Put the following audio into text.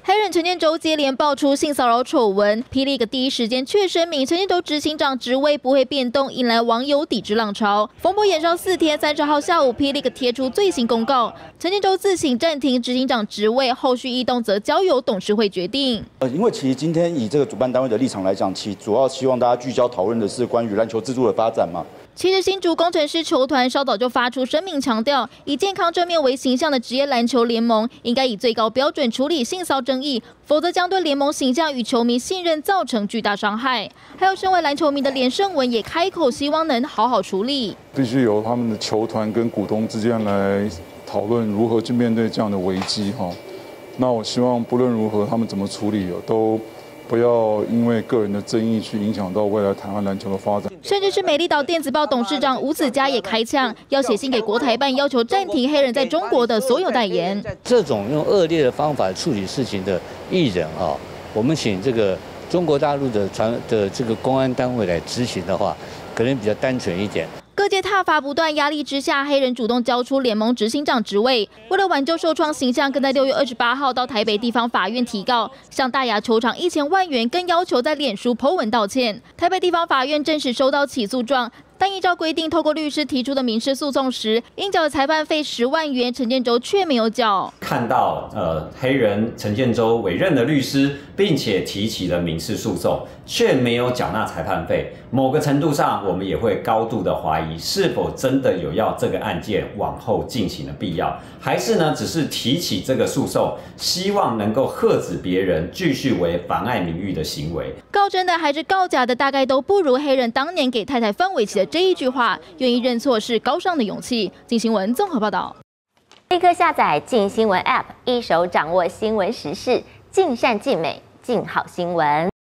黑人陈建州接连爆出性骚扰丑闻，霹雳个第一时间却声明陈建州执行长职位不会变动，引来网友抵制浪潮。风波延烧4天，30号下午，霹雳个贴出最新公告，陈建州自请暂停执行长职位，后续异动则交由董事会决定。 因为其实今天以这个主办单位的立场来讲，其主要希望大家聚焦讨论的是关于篮球制度的发展嘛。 其实新竹工程师球团稍早就发出声明，强调以健康正面为形象的职业篮球联盟，应该以最高标准处理性骚争议，否则将对联盟形象与球迷信任造成巨大伤害。还有身为篮球迷的连胜文也开口，希望能好好处理。 必须由他们的球团跟股东之间来讨论如何去面对这样的危机哈。那我希望不论如何，他们怎么处理都不要因为个人的争议去影响到未来台湾篮球的发展。 甚至是美丽岛电子报董事长吴子嘉也开枪，要写信给国台办，要求暂停黑人在中国的所有代言。 这种用恶劣的方法处理事情的艺人啊，我们请这个中国大陆的这个公安单位来执行的话，可能比较单纯一点。 各界挞伐不断，压力之下，黑人主动交出联盟执行长职位。为了挽救受创形象，更在6月28号到台北地方法院提告，向大雅球场1000万元，更要求在脸书 po 文道歉。台北地方法院证实收到起诉状，但依照规定，透过律师提出的民事诉讼时，应缴的裁判费10万元，陈建州却没有缴。 看到黑人陈建州委任的律师，并且提起了民事诉讼，却没有缴纳裁判费，某个程度上，我们也会高度的怀疑，是否真的有要这个案件往后进行的必要，还是呢，只是提起这个诉讼，希望能够喝止别人继续为妨碍名誉的行为。 告真的还是告假的，大概都不如黑人当年给太太范玮琪的这一句话，愿意认错是高尚的勇气。镜新闻综合报道。 立刻下载镜新闻 App， 一手掌握新闻时事，尽善尽美，尽好新闻。